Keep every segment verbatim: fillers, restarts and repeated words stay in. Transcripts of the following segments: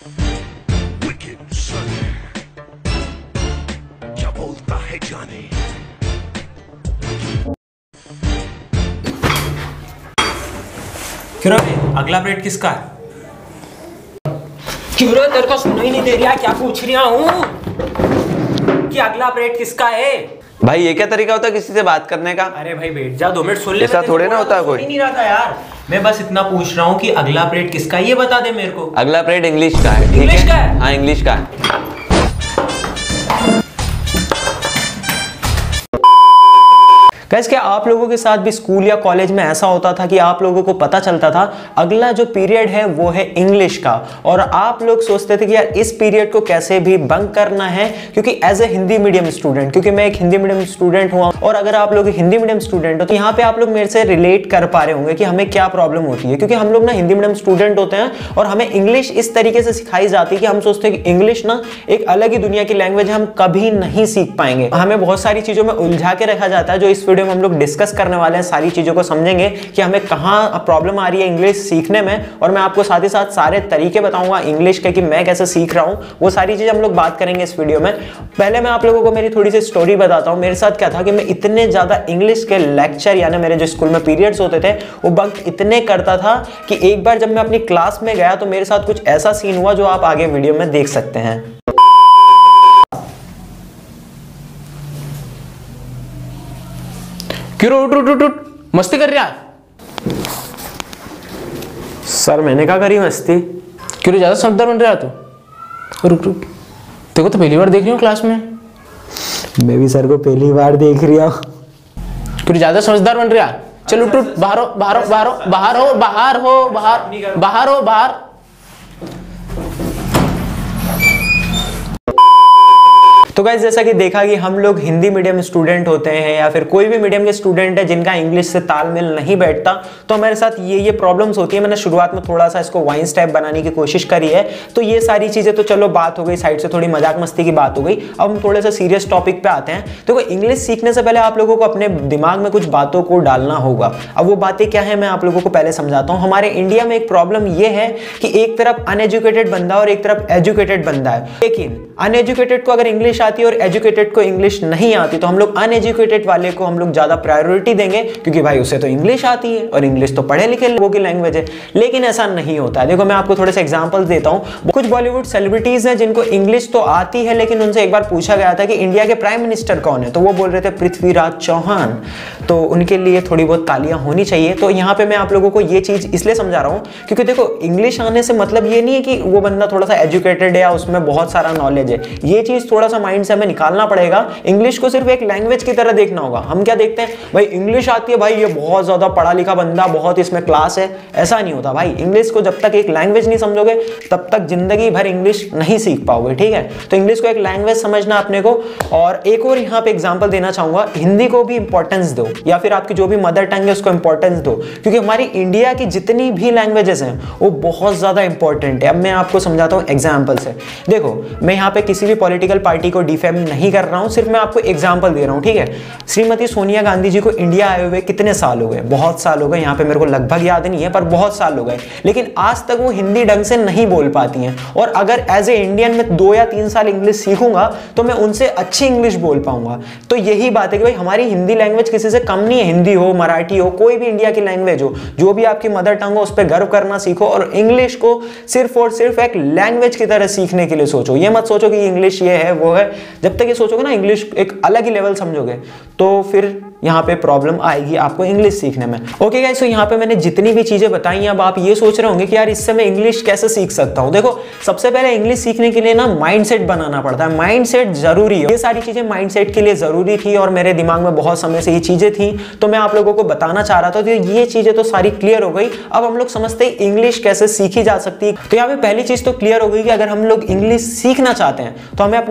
Wicked son, क्या बोलता है जाने। क्यों रे, अगला पीरियड किसका है? क्यों रे, तेरे को सुनाई नहीं दे रहा? क्या पूछ रहा हूँ कि अगला पीरियड किसका है? भाई ये क्या तरीका होता है किसी से बात करने का? अरे भाई बैठ जा, दो मिनट सुन ले। ऐसा थोड़े ना होता है कोई। नहीं रहा था यार, मैं बस इतना पूछ रहा हूँ कि अगला पीरियड किसका है, ये बता दे मेरे को। अगला पीरियड इंग्लिश का है। ठीक इंग्लिश है? का है? हाँ इंग्लिश का है। गाइस, क्या आप लोगों के साथ भी स्कूल या कॉलेज में ऐसा होता था कि आप लोगों को पता चलता था अगला जो पीरियड है वो है इंग्लिश का, और आप लोग सोचते थे कि यार इस पीरियड को कैसे भी बंक करना है, क्योंकि as a Hindi medium student, क्योंकि मैं एक हिंदी मीडियम स्टूडेंट हुआ, और अगर आप लोग हिंदी मीडियम स्टूडेंट हो तो यहाँ पे आप लोग मेरे से रिलेट कर पा रहे होंगे कि हमें क्या प्रॉब्लम होती है, क्योंकि हम लोग ना हिंदी मीडियम स्टूडेंट होते हैं और हमें इंग्लिश इस तरीके से सिखाई जाती है कि हम सोचते हैं कि इंग्लिश ना एक अलग ही दुनिया की लैंग्वेज है, हम कभी नहीं सीख पाएंगे। हमें बहुत सारी चीजों में उलझा के रखा जाता है, जो इस वीडियो में हम लोग डिस्कस करने वाले हैं। सारी चीजों को समझेंगे कि हमें कहां प्रॉब्लम आ रही है इंग्लिश सीखने में, और मैं आपको साथ ही साथ सारे तरीके बताऊंगा इंग्लिश के कि मैं कैसे सीख रहा हूं। वो सारी चीजें हम लोग बात करेंगे इस वीडियो में। पहले मैं आप लोगों को मेरी थोड़ी सी स्टोरी बताता हूं। मेरे साथ क्या था कि मैं इतने ज्यादा इंग्लिश के लेक्चर यानी मेरे जो स्कूल में पीरियड्स होते थे वो बंक इतने करता था कि एक बार जब मैं अपनी क्लास में गया तो मेरे साथ कुछ ऐसा सीन हुआ जो आप आगे वीडियो में देख सकते हैं। क्यों उठ उठ उठ उठ मस्ती कर रहा है? सर मैंने क्या करी मस्ती? क्यों ज्यादा समझदार बन रहा तू? रुक रुक, तेरे को तो पहली बार देख रही हूँ क्लास में। मैं भी सर को पहली बार देख रही हूँ। क्यों ज्यादा समझदार बन रहा? चल उठ उठ, बाहर हो बाहर हो बाहर हो बाहर हो बाहर हो बाहर बाहर हो बाहर। तो गाइस, जैसा कि देखा कि हम लोग हिंदी मीडियम स्टूडेंट होते हैं या फिर कोई भी मीडियम के स्टूडेंट है जिनका इंग्लिश से तालमेल नहीं बैठता, तो हमारे साथ ये ये प्रॉब्लम्स होती है। मैंने शुरुआत में थोड़ा सा इसको वाइन स्टेप बनाने की कोशिश करी है। तो ये सारी चीजें तो चलो बात हो गई, साइड से थोड़ी मजाक मस्ती की बात हो गई। अब हम थोड़े से सीरियस टॉपिक पे आते हैं। तो इंग्लिश सीखने से पहले आप लोगों को अपने दिमाग में कुछ बातों को डालना होगा। अब वो बातें क्या है मैं आप लोगों को पहले समझाता हूँ। हमारे इंडिया में एक प्रॉब्लम ये है कि एक तरफ अनएजुकेटेड बंदा और एक तरफ एजुकेटेड बंदा है, लेकिन अनएजुकेटेड को अगर इंग्लिश आती है और एजुकेटेड को इंग्लिश नहीं आती तो हम लोग अनएजुकेटेड वाले को हम लोग ज्यादा प्रायोरिटी देंगे, क्योंकि भाई उसे तो इंग्लिश आती है और इंग्लिश तो पढ़े लिखे लोगों की लैंग्वेज है। लेकिन ऐसा नहीं होता है। देखो मैं आपको थोड़े से एग्जांपल्स देता हूं। कुछ बॉलीवुड सेलिब्रिटीज हैं जिनको इंग्लिश तो आती है, लेकिन उनसे एक बार पूछा गया था कि इंडिया के प्राइम मिनिस्टर कौन है, तो वो बोल रहे थे पृथ्वीराज चौहान। तो उनके लिए थोड़ी बहुत तालियां होनी चाहिए। तो यहाँ पे मैं आप लोगों को ये चीज इसलिए समझा रहा हूँ क्योंकि देखो इंग्लिश आने से मतलब ये नहीं है कि वो बंदा थोड़ा सा एजुकेटेड है या उसमें बहुत सारा नॉलेज है। ये चीज थोड़ा सा माइंड से हमें निकालना पड़ेगा। इंग्लिश को सिर्फ एक लैंग्वेज की तरह देखना होगा। हम क्या देखते हैं, भाई इंग्लिश आती है, भाई ये बहुत ज्यादा पढ़ा लिखा बंदा, बहुत इसमें क्लास है। ऐसा नहीं होता भाई। इंग्लिश को जब तक एक लैंग्वेज नहीं समझोगे तब तक जिंदगी भर इंग्लिश नहीं सीख पाओगे। ठीक है, तो इंग्लिश को एक लैंग्वेज समझना अपने को। और एक और यहाँ पे एग्जांपल देना चाहूंगा, हिंदी को भी इंपॉर्टेंस दो या फिर आपकी जो भी मदर टंग है उसको इंपॉर्टेंस दो, क्योंकि हमारी इंडिया की जितनी भी लैंग्वेजेस हैं वो बहुत ज्यादा इंपॉर्टेंट है। अब मैं आपको समझाता हूँ एग्जाम्पल से। देखो मैं यहाँ पे किसी भी पॉलिटिकल पार्टी को डिफेम नहीं कर रहा हूँ, सिर्फ मैं आपको एग्जांपल दे रहा हूं। ठीक है, श्रीमती सोनिया गांधी जी को इंडिया आए हुए कितने साल हो गए? बहुत साल हो गए। यहाँ पे मेरे को लगभग याद नहीं है पर बहुत साल हो गए, लेकिन आज तक वो हिंदी ढंग से नहीं बोल पाती हैं। और अगर एज ए इंडियन में दो या तीन साल इंग्लिश सीखूंगा तो मैं उनसे अच्छी इंग्लिश बोल पाऊंगा। तो यही बात है कि भाई हमारी हिंदी लैंग्वेज किसी से कम नहीं है। हिंदी हो, मराठी हो, कोई भी इंडिया की लैंग्वेज हो, जो भी आपकी मदर टंग हो उस पर गर्व करना सीखो, और इंग्लिश को सिर्फ और सिर्फ एक लैंग्वेज की तरह सीखने के लिए सोचो। ये मत सोचो कि इंग्लिश ये है वो है। जब तक ये सोचोगे ना इंग्लिश एक अलग ही लेवल समझोगे तो फिर यहाँ पे प्रॉब्लम आएगी आपको इंग्लिश सीखने में। ओके गाइस, तो यहाँ पे मैंने जितनी भी चीजें बताई, अब आप ये सोच रहे होंगे कि यार इससे मैं इंग्लिश कैसे सीख सकता हूँ। देखो सबसे पहले इंग्लिश सीखने के लिए ना माइंडसेट बनाना पड़ता है। माइंडसेट जरूरी है। ये सारी चीजें माइंडसेट के लिए जरूरी थी और मेरे दिमाग में बहुत समय से ये चीजें थी, तो मैं आप लोगों को बताना चाह रहा था। तो ये चीजें तो सारी क्लियर हो गई। अब हम लोग समझते हैं इंग्लिश कैसे सीखी जा सकती है। तो यहाँ पे पहली चीज तो क्लियर हो गई कि अगर हम लोग इंग्लिश सीखना चाहते हैं तो हमें अपने माइंड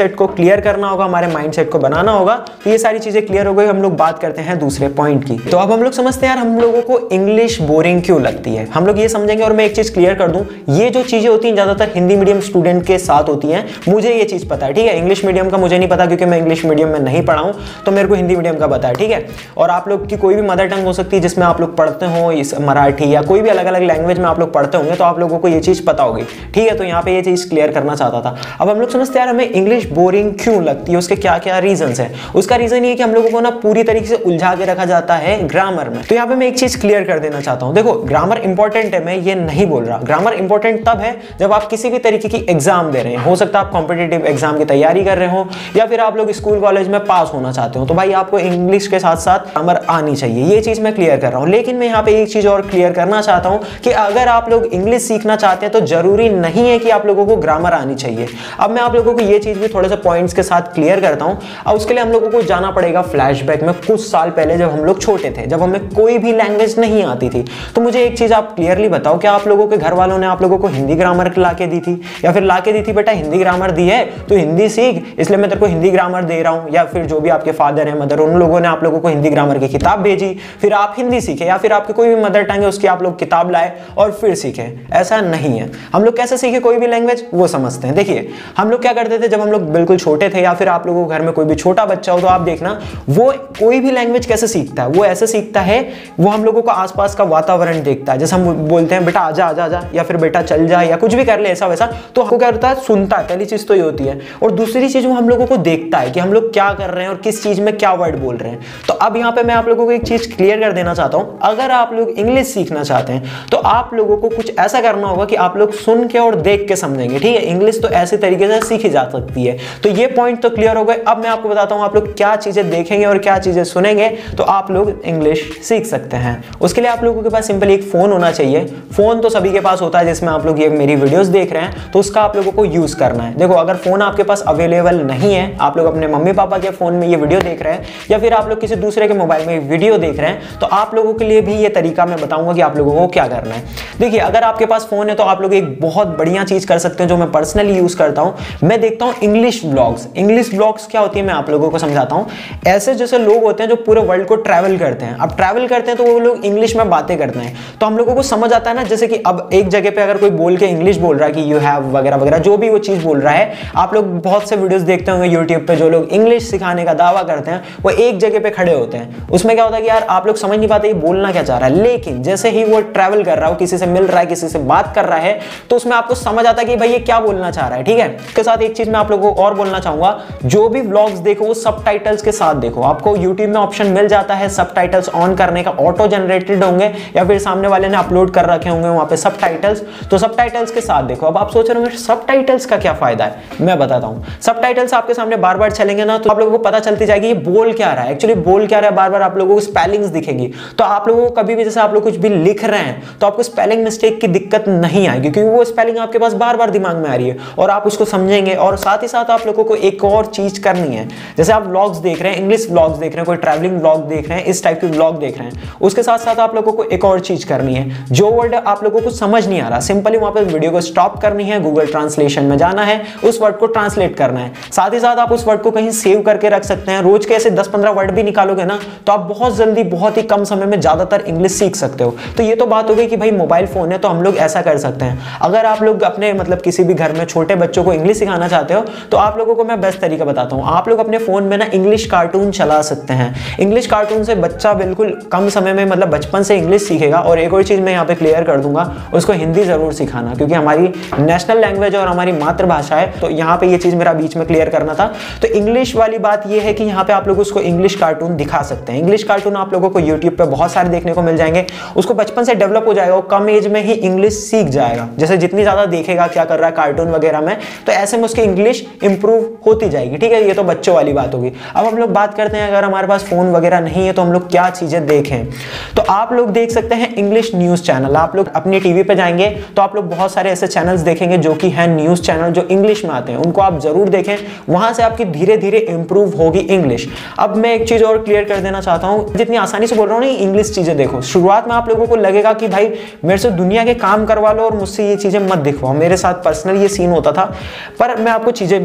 सेट को क्लियर करना होगा, हमारे माइंड सेट को बनाना होगा। तो ये सारी चीजें क्लियर हो गई, हम लोग बात करते हैं दूसरे पॉइंट की। तो अब हम लोग समझते हैं यार हम लोगों को इंग्लिश बोरिंग क्यों लगती है, हम लोग ये समझेंगे। और मैं एक चीज क्लियर कर दूं, ये जो चीजें होती हैं ज्यादातर हिंदी मीडियम स्टूडेंट के साथ होती हैं, मुझे ये चीज पता है, ठीक है। इंग्लिश मीडियम का मुझे नहीं पता क्योंकि मैं इंग्लिश मीडियम में नहीं पढ़ा हूं, तो मेरे को हिंदी मीडियम का पता है, ठीक है। और आप लोग की कोई भी मदर टंग हो सकती है जिसमें आप लोग पढ़ते हो, इस मराठी या कोई भी अलग अलग लैंग्वेज में आप लोग पढ़ते होंगे, तो आप लोगों को ये चीज पता होगी, ठीक है। तो यहाँ पे ये चीज क्लियर करना चाहता था। अब हम लोग समझते हैं यार हमें इंग्लिश बोरिंग क्यों लगती है, उसके क्या क्या रीजंस है। उसका रीजन ये कि हम लोगों को ना पूरी तरीके से उलझा के रखा जाता है ग्रामर में। तो यहाँ पे मैं एक चीज क्लियर कर देना चाहता हूँ, देखो ग्रामर इंपॉर्टेंट है, मैं ये नहीं बोल रहा। ग्रामर इंपॉर्टेंट तब है जब आप किसी भी तरीके की एग्जाम दे रहे हैं, हो सकता है आप कॉम्पिटेटिव एग्जाम की तैयारी कर रहे हो या फिर आप लोग स्कूल कॉलेज में पास होना चाहते हो, तो भाई आपको इंग्लिश के साथ साथ ग्रामर आनी चाहिए, ये चीज मैं क्लियर कर रहा हूँ। लेकिन मैं यहाँ पे एक चीज और क्लियर करना चाहता हूँ कि अगर आप लोग इंग्लिश सीखना चाहते हैं तो जरूरी नहीं है कि आप लोगों को ग्रामर आनी चाहिए। अब मैं आप लोगों को ये चीज भी थोड़े से पॉइंट्स के साथ क्लियर करता हूँ। अब उसके लिए हम लोगों को जाना पड़ेगा फ्लैशबैक में कुछ साल पहले, जब हम लोग छोटे थे, जब हमें कोई भी लैंग्वेज नहीं आती थी। तो मुझे एक चीज आप क्लियरली बताओ, क्या आप लोगों के घर वालों ने आप लोगों को हिंदी ग्रामर ला के दी थी, या फिर ला के दी थी बेटा हिंदी ग्रामर दी है तो हिंदी सीख, इसलिए मैं तेरे को हिंदी ग्रामर दे रहा हूँ, या फिर जो भी आपके फादर है मदर, उन लोगों ने आप लोगों को हिंदी ग्रामर की किताब भेजी, फिर आप हिंदी सीखे, या फिर आपकी कोई भी मदर टंग है उसकी आप लोग किताब लाए और फिर सीखे? ऐसा नहीं है। हम लोग कैसे सीखे कोई भी लैंग्वेज, वो समझते हैं। देखिए हम लोग क्या करते थे जब हम लोग बिल्कुल छोटे थे, या फिर आप लोगों के घर में कोई भी छोटा बच्चा हो, तो आप देखना वो कोई भी लैंग्वेज कैसे सीखता है, वो ऐसे सीखता है, वो हम लोगों को आसपास का वातावरण देखता है। जैसे हम बोलते हैं बेटा आजा आजा आजा, या फिर बेटा चल जा, या कुछ भी कर ले ऐसा वैसा, तो हमको क्या करता है, सुनता है। पहली चीज तो ये होती है। और दूसरी चीज वो हम लोगों को देखता है कि हम लोग क्या कर रहे हैं और किस चीज में क्या वर्ड बोल रहे हैं। तो अब यहाँ पे मैं आप लोगों को एक चीज क्लियर कर देना चाहता हूं, अगर आप लोग इंग्लिश सीखना चाहते हैं तो आप लोगों को कुछ ऐसा करना होगा कि आप लोग सुन के और देख के समझेंगे, ठीक है। इंग्लिश तो ऐसे तरीके से सीखी जा सकती है। तो ये पॉइंट तो क्लियर हो गए। अब मैं आपको बताता हूं आप लोग क्या चीजें देखेंगे और क्या चीजें सुनेंगे तो आप लोग इंग्लिश सीख सकते हैं। उसके लिए आप लोगों के पास सिंपल एक फोन होना चाहिए। फोन तो सभी के पास होता है, जिसमें आप लोग ये मेरी वीडियोस देख रहे हैं, तो उसका आप लोगों को यूज करना है। देखो अगर फोन आपके पास अवेलेबल नहीं है, आप लोग अपने मम्मी पापा के फोन में ये वीडियो देख रहे हैं, या फिर आप लोग किसी दूसरे के मोबाइल में वीडियो देख रहे हैं, तो आप लोगों के लिए भी ये तरीका मैं बताऊंगा कि आप लोगों को क्या करना है। देखिए अगर आपके पास फोन है तो आप लोग एक बहुत बढ़िया चीज कर सकते हैं जो मैं पर्सनली यूज करता हूं। मैं देखता हूं इंग्लिश ब्लॉग्स। इंग्लिश ब्लॉग्स क्या होती है मैं आप लोगों को समझाता हूं। ऐसे जैसे लोग होते हैं जो पूरे वर्ल्ड को ट्रैवल करते हैं। अब ट्रैवल करते हैं तो वो लोग इंग्लिश में बातें करते हैं, तो हम लोगों को समझ आता है ना। जैसे कि अब एक जगह पे अगर कोई बोल के इंग्लिश बोल रहा है कि यू हैव वगैरह वगैरह, जो भी वो चीज बोल रहा है, आप लोग बहुत से वीडियोस देखते होंगे यूट्यूब पे, जो लोग इंग्लिश सिखाने का दावा करते हैं वो एक जगह पे खड़े होते हैं। उसमें क्या होता है कि यार आप लोग समझ नहीं पाते ये बोलना क्या चाह रहा है, लेकिन जैसे ही वो ट्रैवल कर रहा हो, किसी से मिल रहा है, किसी से बात कर रहा है, तो उसमें आपको समझ आता है कि भाई ये क्या बोलना चाह रहा है, ठीक है। इसके साथ एक चीज मैं आप लोगों को और बोलना चाहूंगा, जो भी व्लॉग्स देखो वो सबटाइटल्स के साथ देखो। आपको यूट्यूब में ऑप्शन मिल जाता है सबटाइटल्स ऑन करने का, ऑटो जनरेटेड होंगे या फिर सामने वाले ने अपलोड कर रखे होंगे वहां पे सबटाइटल्स, तो सबटाइटल्स के साथ देखो। अब आप सोच रहे हो सबटाइटल्स का क्या फायदा है, मैं बताता हूं। सबटाइटल्स आपके सामने बार बार चलेंगे ना, तो आप लोगों को पता चलती जाएगी ये बोल क्या रहा है, एक्चुअली बोल क्या रहा है। बार बार आप लोगों को स्पेलिंग्स दिखेगी, तो आप लोगों को कभी भी जैसे आप लोग कुछ भी लिख रहे हैं तो आपको स्पेलिंग मिस्टेक की दिक्कत नहीं आएगी, क्योंकि वो स्पेलिंग आपके पास बार बार दिमाग में आ रही है और आप उसको समझेंगे। और साथ ही साथ आप लोगों को एक और चीज करनी है, जैसे आप व्लॉग्स देख रहे हैं, इंग्लिश व्लॉग्स देख रहे हैं, कोई ट्रैवलिंग व्लॉग देख रहे हैं, इस टाइप के व्लॉग देख रहे हैं, उसके साथ साथ आप लोगों को एक और चीज करनी है। जो वर्ड आप लोगों को समझ नहीं आ रहा, सिंपली वहां पर वीडियो को स्टॉप करनी है, गूगल ट्रांसलेशन में जाना है, उस वर्ड को ट्रांसलेट करना है। साथ ही साथ आप उस वर्ड को कहीं सेव करके रख सकते हैं। रोज के ऐसे दस पंद्रह वर्ड भी निकालोगे ना, तो आप बहुत जल्दी बहुत ही कम समय में ज्यादातर इंग्लिश सीख सकते हो। तो ये तो बात हो गई कि भाई मोबाइल फोन है तो हम लोग ऐसा कर सकते हैं। अगर आप लोग अपने मतलब किसी भी घर में छोटे बच्चों को इंग्लिश सिखाना चाहते हो तो आप लोगों को मैं बेस्ट तरीका बताता हूं। आप लोग अपने फोन में ना इंग्लिश कार्टून चला सकते हैं। इंग्लिश कार्टून से बच्चा बिल्कुल कम समय में मतलब बचपन से इंग्लिश सीखेगा। और एक और चीज मैं यहाँ पे क्लियर कर दूंगा, उसको हिंदी जरूर सिखाना, क्योंकि हमारी नेशनल लैंग्वेज और हमारी मातृभाषा है। तो यहाँ पे ये चीज मेरा बीच में क्लियर करना था। तो इंग्लिश वाली बात ये है कि यहाँ पे आप लोग उसको इंग्लिश कार्टून दिखा सकते हैं। इंग्लिश कार्टून आप लोगों को यूट्यूब पे बहुत सारे देखने को मिल जाएंगे। उसको बचपन से डेवलप हो जाएगा, वो कम एज में ही इंग्लिश सीख जाएगा। जैसे जितनी ज्यादा देखेगा क्या कर रहा है कार्टून वगैरह में, तो ऐसे में उसकी इंग्लिश इंप्रूव होती जाएगी, ठीक है। ये तो बच्चों वाली बात होगी। अब हम लोग बात करते हैं, अगर हमारे पास फोन वगैरह नहीं है तो हम लोग क्या चीजें देखें। तो आप लोग देख सकते हैं इंग्लिश न्यूज चैनल। आप लोग अपनी टीवी पे जाएंगे तो आप लोग बहुत सारे ऐसे चैनल्स देखेंगे जो कि हैं न्यूज चैनल, जो इंग्लिश में आते हैं, उनको आप जरूर देखें। वहां से आपकी धीरे धीरे इंप्रूव होगी इंग्लिश। अब मैं एक चीज और क्लियर कर देना चाहता हूं, जितनी आसानी से बोल रहा हूं ना इंग्लिश चीजें देखो। शुरुआत में आप लोगों को लगेगा कि भाई मेरे से दुनिया के काम करवा लो और मुझसे ये चीजें मत दिखवाओ। मेरे साथ पर्सनल ये सीन होता था, पर मैं आपको चीजें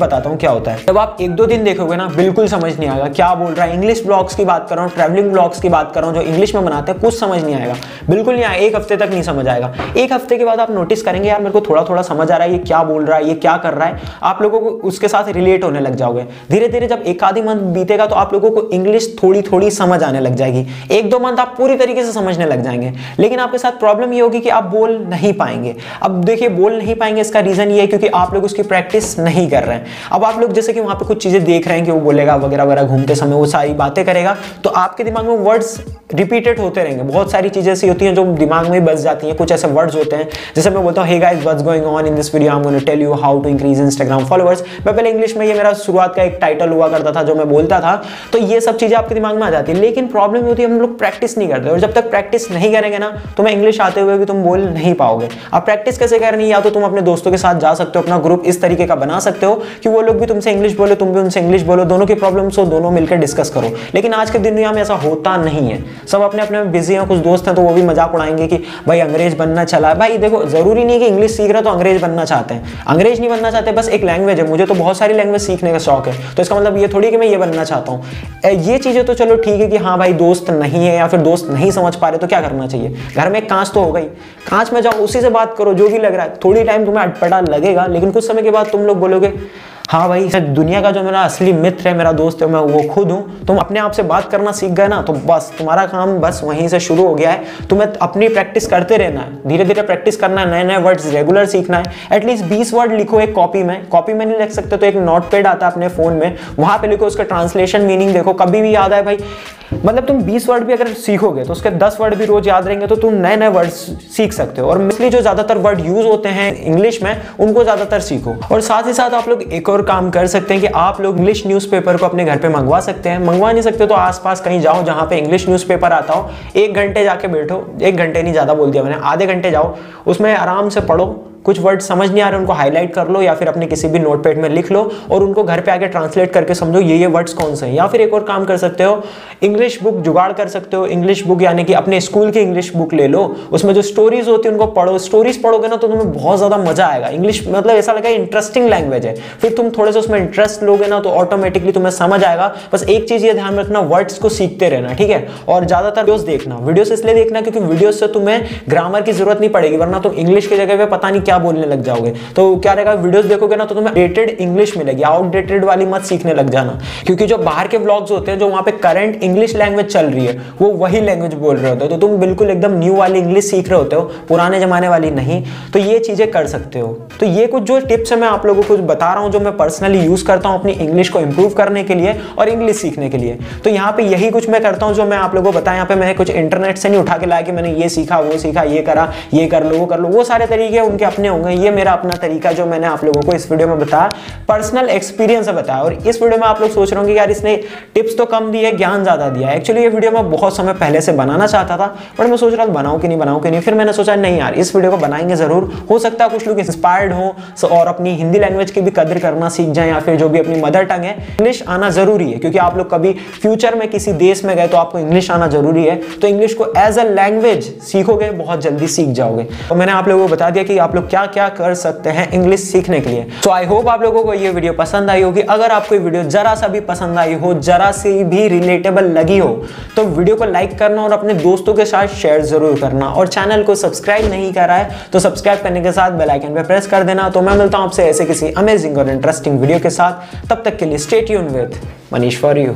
बताता हूँ क्या होता है। जब आप एक दो दिन देखोगे ना बिल्कुल समझ नहीं आएगा क्या बोल रहा है। इंग्लिश ब्लॉग्स की बात कर रहा हूँ, ट्रैवलिंग ब्लॉग्स की बात कर रहा हूँ, जो इंग्लिश में बनाते हैं, कुछ समझ नहीं आएगा, बिल्कुल नहीं आएगा। एक हफ्ते तक नहीं समझ आएगा। एक हफ्ते के बाद आप नोटिस करेंगे यार मेरे को थोड़ा थोड़ा समझ आ रहा है, ये क्या बोल रहा है, ये क्या कर रहा है। आप लोगों को उसके साथ रिलेट होने लग जाओगे। धीरे धीरे जब एक आधी मंथ बीतेगा तो आप लोगों को इंग्लिश थोड़ी थोड़ी समझ आने लग जाएगी। एक दो मंथ आप पूरी तरीके से समझने लग जाएंगे, लेकिन आपके साथ प्रॉब्लम ये होगी कि आप बोल नहीं पाएंगे। अब देखिए बोल नहीं पाएंगे इसका रीजन ये है क्योंकि आप लोग उसकी प्रैक्टिस नहीं कर रहे हैं। अब आप लोग जैसे कि वहां पे कुछ चीजें देख रहे हैं कि वो बोलेगा वगैरह वगैरह, घूमते समय वो सारी बातें करेगा, तो आपके दिमाग में वर्ड्स रिपीटेड होते रहेंगे। बहुत सारी चीजें ऐसी होती हैं जो दिमाग में बस जाती हैं। कुछ ऐसे वर्ड्स होते हैं जैसे मैं बोलता हूँ hey guys what's going on in this video I am going to tell you how to increase Instagram followers. मैं पहले इंग्लिश में ये मेरा शुरुआत का एक टाइटल हुआ करता था जो मैं बोलता था, तो ये सब चीजें आपके दिमाग में आ जाती है। लेकिन प्रॉब्लम होती है हम लोग प्रैक्टिस नहीं करते, और जब तक प्रैक्टिस नहीं करेंगे ना तो मैं इंग्लिश आते हुए भी तुम बोल नहीं पाओगे। अब प्रैक्टिस कैसे करनी, या तो तुम अपने दोस्तों के साथ जा सकते हो, अपना ग्रुप इस तरीके का बना सकते हो कि वो लोग भी तुमसे इंग्लिश बोले, तुम भी उनसे इंग्लिश बोलो, दोनों की प्रॉब्लम्स हो, दोनों मिलकर डिस्कस करो। लेकिन आज के दुनिया में ऐसा होता नहीं है, सब अपने अपने में बिजी हैं। कुछ दोस्त हैं तो वो भी मजाक उड़ाएंगे कि भाई अंग्रेज बनना चला है। भाई देखो जरूरी नहीं है कि इंग्लिश सीख रहे तो अंग्रेज बनना चाहते हैं, अंग्रेज नहीं बनना चाहते, बस एक लैंग्वेज है। मुझे तो बहुत सारी लैंग्वेज सीखने का शौक है, तो इसका मतलब ये थोड़ी कि मैं ये बनना चाहता हूँ। ये चीजें तो चलो ठीक है कि हाँ भाई दोस्त नहीं है या फिर दोस्त नहीं समझ पा रहे तो क्या करना चाहिए, घर में एक कांच तो हो गई, कांच में जाओ उसी से बात करो जो भी लग रहा है। थोड़ी टाइम तुम्हें अटपटा लगेगा, लेकिन कुछ समय के बाद तुम लोग बोलोगे हाँ भाई दुनिया का जो मेरा असली मित्र है, मेरा दोस्त है, मैं वो खुद हूँ। तुम अपने आप से बात करना सीख गए ना, तो बस तुम्हारा काम बस वहीं से शुरू हो गया है। तुम्हें अपनी प्रैक्टिस करते रहना है, धीरे धीरे प्रैक्टिस करना है, नए नए वर्ड्स रेगुलर सीखना है। एटलीस्ट बीस वर्ड लिखो एक कॉपी में, कॉपी में नहीं लिख सकते तो एक नोट पैड आता है अपने फोन में, वहां पे लिखो, उसका ट्रांसलेशन मीनिंग देखो, कभी भी याद आए भाई। मतलब तुम बीस वर्ड भी अगर सीखोगे तो उसके दस वर्ड भी रोज याद रहेंगे, तो तुम नए नए वर्ड्स सीख सकते हो। और मोस्टली जो ज्यादातर वर्ड यूज होते हैं इंग्लिश में उनको ज्यादातर सीखो। और साथ ही साथ आप लोग एक और काम कर सकते हैं कि आप लोग इंग्लिश न्यूज़पेपर को अपने घर पे मंगवा सकते हैं। मंगवा नहीं सकते तो आसपास कहीं जाओ जहां पे इंग्लिश न्यूज़पेपर आता हो, एक घंटे जाके बैठो, एक घंटे नहीं ज्यादा बोल दिया मैंने, आधे घंटे जाओ, उसमें आराम से पढ़ो। कुछ वर्ड समझ नहीं आ रहे उनको हाईलाइट कर लो या फिर अपने किसी भी नोटपैड में लिख लो और उनको घर पे आके ट्रांसलेट करके समझो ये ये वर्ड्स कौन से हैं। या फिर एक और काम कर सकते हो, इंग्लिश बुक जुगाड़ कर सकते हो। इंग्लिश बुक यानी कि अपने स्कूल की इंग्लिश बुक ले लो, उसमें जो स्टोरीज होती है उनको पढ़ो। स्टोरीज पढ़ोगे ना तो तुम्हें बहुत ज्यादा मजा आएगा। इंग्लिश मतलब ऐसा लगा इंटरेस्टिंग लैंग्वेज है, फिर तुम थोड़े से उसमें इंटरेस्ट लोगे ना तो ऑटोमेटिकली तुम्हें समझ आएगा। बस एक चीज ये ध्यान रखना, वर्ड्स को सीखते रहना, ठीक है। और ज्यादातर वीडियोस देखना, वीडियोस इसलिए देखना क्योंकि वीडियोस से तुम्हें ग्रामर की जरूरत नहीं पड़ेगी, वरना तुम इंग्लिश की जगह पे पता नहीं क्या बोलने लग जाओगे। तो क्या रहेगा, वीडियोस देखोगे ना तो तुम्हें अपडेटेड इंग्लिश मिलेगी, आउटडेटेड वाली मत सीखने लग जाना। क्योंकि जो बाहर के व्लॉग्स होते हैं जो वहां पे करंट इंग्लिश लैंग्वेज चल रही है वो वही लैंग्वेज बोल रहे होते हो, तो तुम बिल्कुल एकदम न्यू वाली इंग्लिश सीख रहे होते हो, पुराने जमाने वाली नहीं। तो ये चीजें कर सकते हो। तो ये कुछ जो टिप्स है मैं आप लोगों को बता रहा हूं जो मैं पर्सनली यूज करता हूं अपनी इंग्लिश को इंप्रूव करने के लिए और इंग्लिश सीखने के लिए। तो यहाँ पे यही कुछ मैं करता हूँ जो मैं आप लोगों को बताया। यहाँ पे मैं कुछ इंटरनेट से नहीं उठा के लाया कि मैंने ये सीखा वो सीखा, ये करा, ये कर लो वो कर लो, वो सारे तरीके उनके अपने होंगे। ये मेरा अपना तरीका जो मैंने आप लोगों को इस वीडियो में बताया, पर्सनल एक्सपीरियंस से बताया। और इस वीडियो में आप लोग सोच रहे होंगे यार इसने टिप्स तो कम दी है, ज्ञान ज्यादा दिया है। एक्चुअली ये वीडियो मैं बहुत समय पहले से बनाना चाहता था, बट मैं सोच रहा था बनाऊं कि नहीं बनाऊं कि नहीं। फिर मैंने सोचा नहीं यार इस वीडियो को बनाएंगे जरूर, हो सकता है कुछ लोग इंस्पायर्ड हो और अपनी हिंदी लैंग्वेज की भी कदर करना सीख जाए, या फिर जो भी अपनी मदर टंग है इंग्लिश आना जरूरी है। क्योंकि आप लोग कभी फ्यूचर में किसी देश में गए तो आपको इंग्लिश आना जरूरी है, तो इंग्लिश को एज अ लैंग्वेज सीखोगे बहुत जल्दी सीख जाओगे। तो मैंने आप लोगों को बता दिया कि आप लोग क्या क्या कर सकते हैं इंग्लिश सीखने के लिए। सो आई होप आप लोगों को ये वीडियो पसंद आई होगी। अगर आपको ये वीडियो जरा सा भी पसंद आई हो, जरा सी भी रिलेटेबल लगी हो, तो वीडियो को लाइक करना और अपने दोस्तों के साथ शेयर जरूर करना। और चैनल को सब्सक्राइब नहीं करा है तो सब्सक्राइब करने के साथ बेल आइकन पे प्रेस कर देना। तो मैं मिलता हूं आपसे ऐसे किसी अमेजिंग और इंटरेस्टिंग वीडियो के साथ, तब तक के लिए stay tuned with Manish for you.